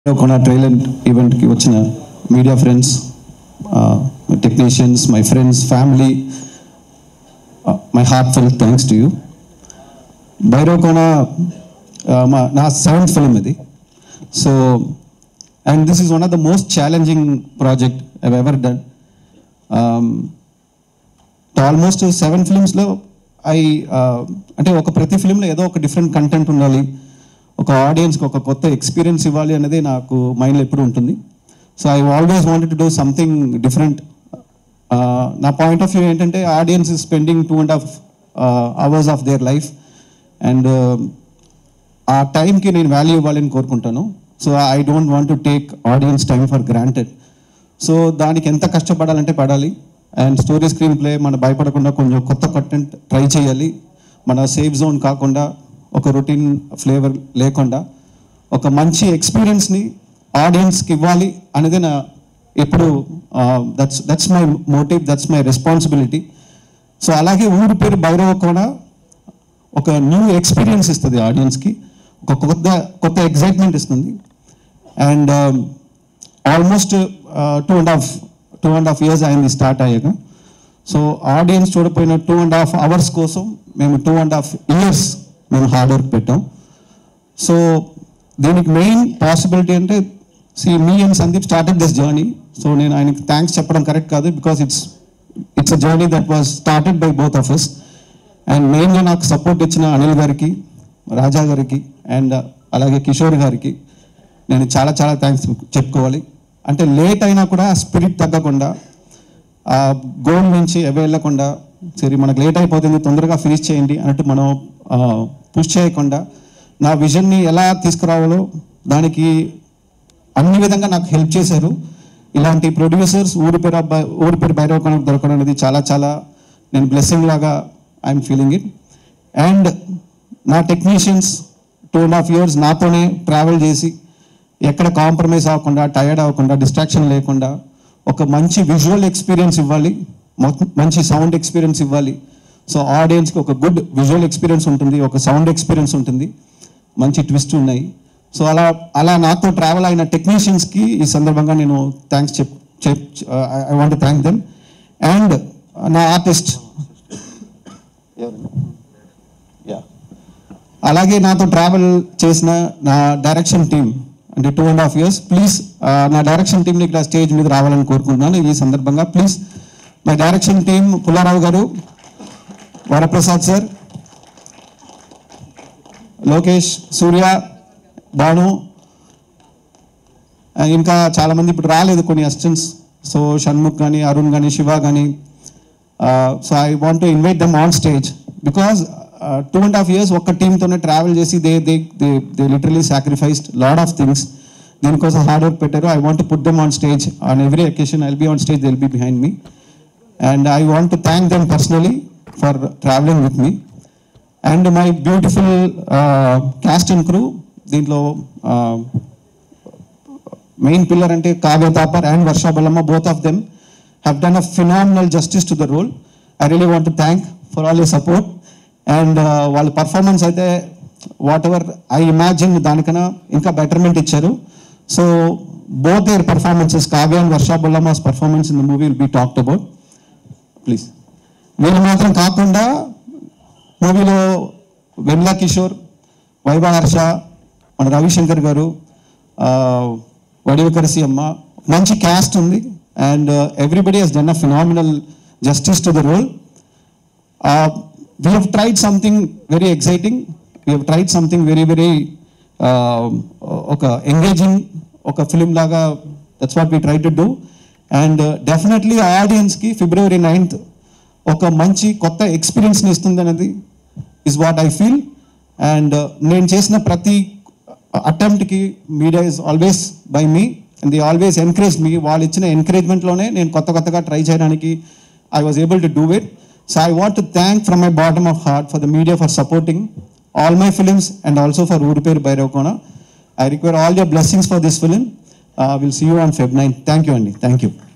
Kona trailer event ki vachina media friends, my technicians, my friends, family, my heartfelt thanks to you. Bhairav Kona na 7th film idi. So, and this is one of the most challenging project I've ever done. Almost 7 films lo అంటే ఒక ప్రతి ఫిల్మ్లో ఏదో ఒక different content ఉండాలి, ఒక ఆడియన్స్కి ఒక కొత్త ఎక్స్పీరియన్స్ ఇవ్వాలి అనేది నాకు మైండ్లో ఎప్పుడు ఉంటుంది. So I always wanted to do something different. నా పాయింట్ ఆఫ్ వ్యూ ఏంటంటే audience is spending 2.5 hours of their life and ఆ టైంకి నేను వాల్యూ ఇవ్వాలని కోరుకుంటాను. So I don't want to take audience time for granted. So దానికి ఎంత కష్టపడాలంటే పడాలి. అండ్ స్టోరీ స్క్రీన్ ప్లే మన భయపడకుండా కొంచెం కొత్త కంటెంట్ ట్రై చేయాలి. మన సేఫ్ జోన్ కాకుండా, ఒక రొటీన్ ఫ్లేవర్ లేకుండా ఒక మంచి ఎక్స్పీరియన్స్ని ఆడియన్స్కి ఇవ్వాలి అనేది నా ఎప్పుడు that's my motive, that's my responsibility. So అలాగే ఊరి పేరు భైరవ కోన ఒక న్యూ ఎక్స్పీరియన్స్ ఇస్తుంది ఆడియన్స్కి, ఒక కొత్త ఎగ్జైట్మెంట్ ఇస్తుంది. అండ్ ఆల్మోస్ట్ 2.5 years అయింది స్టార్ట్ అయ్యాక. సో ఆడియన్స్ చూడపోయిన 2.5 hours కోసం మేము 2.5 years మేము హార్డ్ వర్క్ పెట్టాం. సో దీనికి మెయిన్ పాసిబిలిటీ అంటే me and Sandeep started this journey. So నేను ఆయనకి థ్యాంక్స్ చెప్పడం కరెక్ట్ కాదు, because it's a journey that was started by both of us. And మెయిన్గా నాకు సపోర్ట్ ఇచ్చిన అనిల్ గారికి, రాజా గారికి అండ్ అలాగే కిషోర్ గారికి నేను చాలా థ్యాంక్స్ చెప్పుకోవాలి. అంటే లేట్ అయినా కూడా స్పిరిట్ తగ్గకుండా, ఆ గోల్ నుంచి వెళ్ళకుండా, సరే మనకు లేట్ అయిపోతుంది తొందరగా ఫినిష్ చేయండి అన్నట్టు మనం పుష్ చేయకుండా నా విజన్ని ఎలా తీసుకురావాలో దానికి అన్ని విధంగా నాకు హెల్ప్ చేశారు. ఇలాంటి ప్రొడ్యూసర్స్ ఊరి పేరు భైరవ కోనకు దొరకడం అనేది చాలా నేను బ్లెస్సింగ్ లాగా ఐఎమ్ ఫీలింగ్ ఇట్. అండ్ నా టెక్నీషియన్స్ 2.5 years నాతోనే ట్రావెల్ చేసి ఎక్కడ కాంప్రమైజ్ అవ్వకుండా, టైర్డ్ అవ్వకుండా, డిస్ట్రాక్షన్ లేకుండా ఒక మంచి విజువల్ ఎక్స్పీరియన్స్ ఇవ్వాలి, మంచి సౌండ్ ఎక్స్పీరియన్స్ ఇవ్వాలి. సో ఆడియన్స్కి ఒక గుడ్ విజువల్ ఎక్స్పీరియన్స్ ఉంటుంది, ఒక సౌండ్ ఎక్స్పీరియన్స్ ఉంటుంది, మంచి ట్విస్ట్ ఉన్నాయి. సో అలా నాతో ట్రావెల్ అయిన టెక్నీషియన్స్కి ఈ సందర్భంగా నేను thanks I want thank them. And నా ఆర్టిస్ట్ అలాగే నాతో ట్రావెల్ చేసిన నా డైరెక్షన్ టీమ్, అంటే 2.5 years, ప్లీజ్ నా డైరెక్షన్ టీంని ఇక్కడ స్టేజ్ మీద రావాలని కోరుకుంటున్నాను ఈ సందర్భంగా. Please my direction team, Pullarao garu, Varaprasad sir, Lokesh, Surya, Bhanu, ఇంకా చాలామంది ఇప్పుడు రాలేదు కొన్ని అసిస్టెంట్స్. సో షణ్ముఖ్ కానీ, అరుణ్ కానీ, శివ కానీ. So I want to invite them on stage, because 2.5 years ఒక్క టీంతోనే ట్రావెల్ చేసి they literally sacrificed lot of things. దీనికోసం హార్డ్ వర్క్ పెట్టారు. I want to put them on stage on every occasion. I'll be on stage, they will be behind me. And I want to thank them personally for travelling with me. And my beautiful cast and crew, దీంట్లో main pillar అంటే Kavya Thapar and Varsha Bollamma, both of them have done a phenomenal justice to the role. I really want to thank for all your support. And వాళ్ళ performance అయితే whatever I imagine దానికన్నా ఇంకా betterment ఇచ్చారు. So both their performances, Kavya and Varsha Bollamma's performance in the movie will be talked about. Please వీళ్ళు మాత్రం కాకుండా మూవీలో వెన్నెల కిషోర్, వైభవ హర్ష, మన రవిశంకర్ గారు, వడివకరసి అమ్మ, మంచి క్యాస్ట్ ఉంది. And everybody has done a phenomenal justice to the role. We have tried something very exciting. We have tried something very engaging, oka film laga. That's what we tried to do. And definitely audience ki February 9th oka manchi kotta experience ni istundi anadi is what I feel. And nenu chesina prati attempt ki media is always by me, and they always encouraged me. Vallu ichina encouragement lone nenu kotta ga try cheyadaniki I was able to do it. So I want to thank from my bottom of heart for the media for supporting all my films and also for Uri Peru Bhairava Kona. I require all your blessings for this film. We'll see you on Feb 9. Thank you, Andy. Thank you.